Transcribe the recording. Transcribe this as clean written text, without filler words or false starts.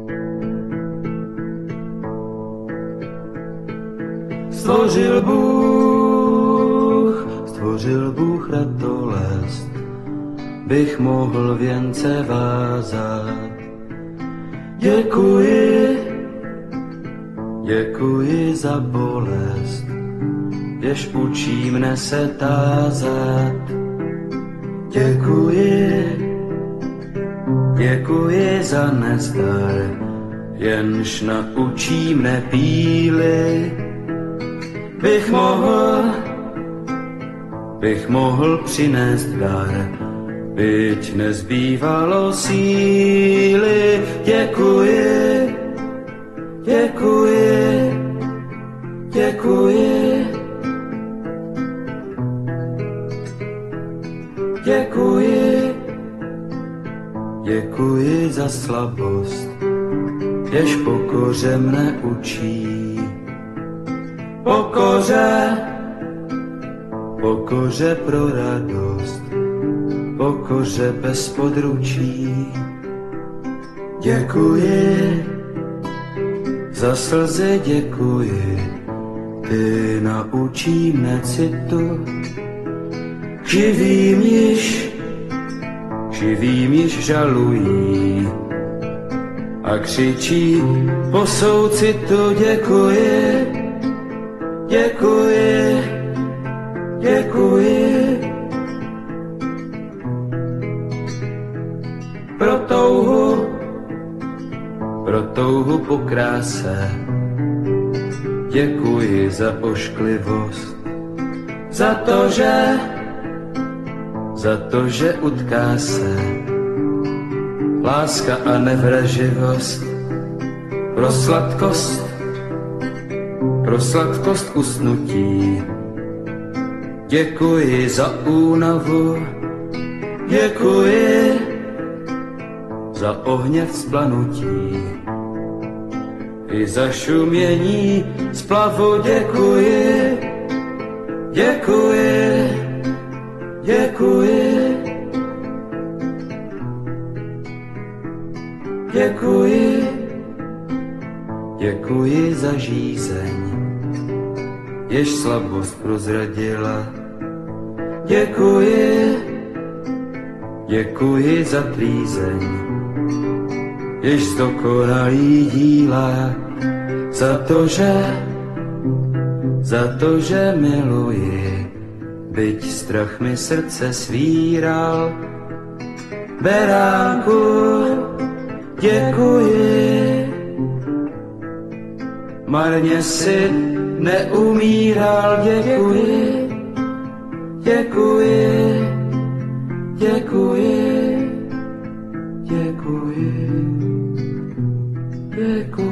Stvořil Bůh ratolest, bych mohl věnce vázat. Děkuji za bolest, jež učí mne se tázat. Děkuji za nezdar, jenž naučí mne píly. Bych mohl přinést dar, byť nezbývalo síly. Děkuji za slabost, jež pokoře mne učí. Pokoře pro radost, pokoře bez područí. Děkuji za slzy, děkuji, ty naučí mne citu. Živým již žalují a křičí po soucitu. Děkuji pro touhu po kráse. Děkuji za ošklivost, za to, že utká se láska a nevraživost. Pro sladkost usnutí. Děkuji za únavu, děkuji za ohněv vzplanutí i za šumění splavu. Děkuji za žízeň, jež slabost prozradila. Děkuji za plízeň, jež zdokonalí díla. Za to, že miluji, byť strach mi srdce svíral. Beránku, děkuji, marně si neumíral. Děkuji.